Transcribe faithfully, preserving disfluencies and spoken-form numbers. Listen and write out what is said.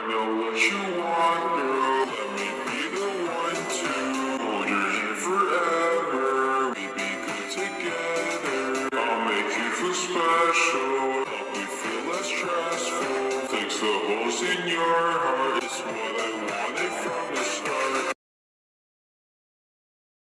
know what you want, girl. Let me be the one to hold your hand forever. We be good together. I'll make you feel special. Help you feel less stressful. Fix the holes in your heart. It's what I wanted from the